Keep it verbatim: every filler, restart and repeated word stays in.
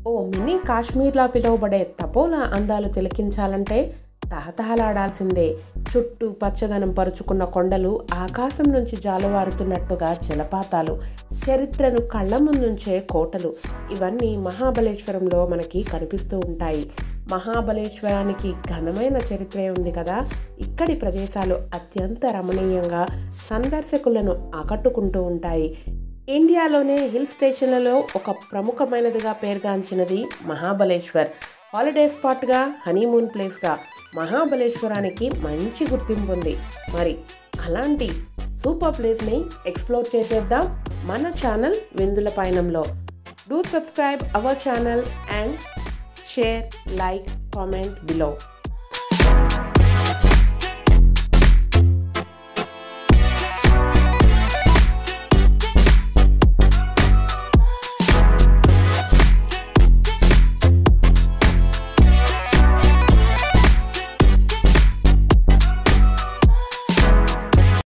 ఓ mini కాశ్మీర్లా పిలువబడే తపోలా అందాలు తిలకించాలంటే తహతహలాడాల్సిందే. చుట్టూ పచ్చదనం పరుచుకున్న కొండలు, ఆకాశం నుంచి జాలువారుతున్నట్టుగా జలపాతాలు, చరిత్రను కళ్ళ ముందుంచే కోటలు, ఇవన్నీ మహాబలేశ్వరంలో మనకి కనిపిస్తూ ఉంటాయి. మహాబలేశ్వరానికి ఘనమైన చరిత్రే ఉంది కదా. ఇక్కడి ప్రదేశాలు అత్యంత రమణీయంగా సందర్శకులను ఆకట్టుకుంటూ ఉంటాయి. ఇండియాలోనే హిల్ స్టేషన్లలో ఒక ప్రముఖమైనదిగా పేరుగాంచినది మహాబలేశ్వర్. హాలిడే స్పాట్గా, హనీమూన్ ప్లేస్గా మహాబలేశ్వరానికి మంచి గుర్తింపు ఉంది. మరి అలాంటి సూపర్ ప్లేస్ని ఎక్స్ప్లోర్ చేసేద్దాం మన ఛానల్ విందుల పయనంలో. Do subscribe our channel and share, like, comment below.